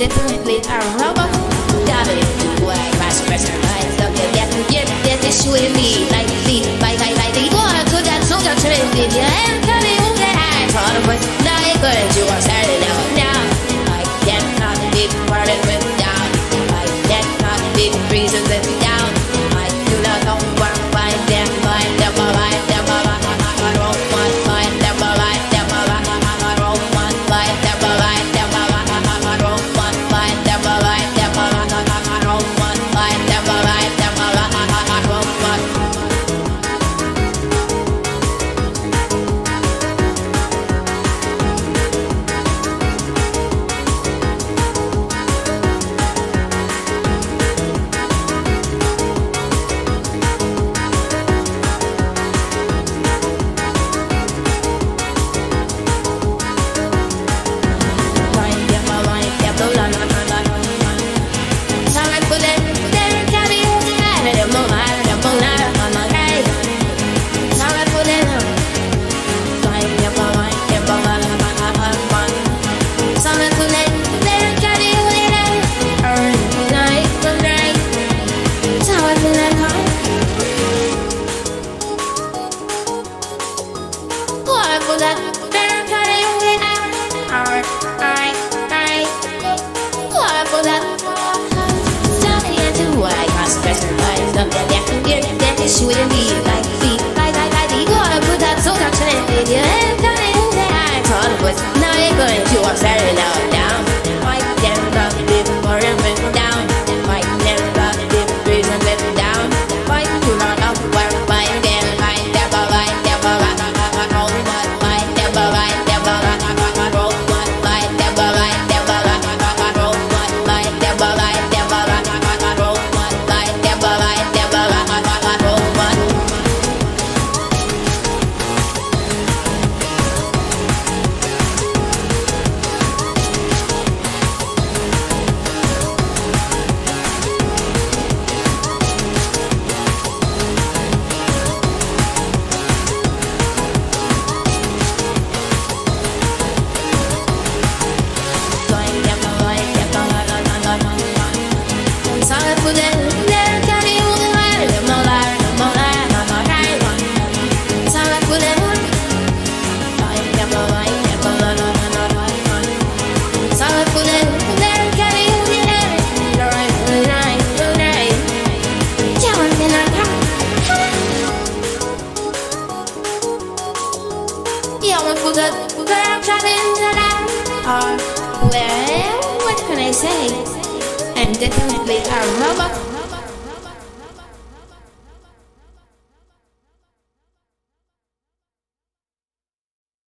definitely a robot. Got it, why my special mind up to get this with me like the wanna put that song to trend with you and tell me who that I thought it was not good. You are starting out now. I cannot be parted with down. I cannot be reason with down. I do not know where to find them, find them, find them, I don't want find them, find them, I don't want find them, find them, I don't want find them, find them, I don't want find them, find them, I don't want. Shouldn't be like the wanna put that soul to trend with you and tell me who that I thought it was now you're going to I'm starting out down. I never live for him down. I never live reason live down. I do not know where to find them. I never find them. I don't want find them. I never I don't want find them. I never I don't want find them. I never I don't want find them. I never I don't want. Well, what can I say? I'm definitely a robot.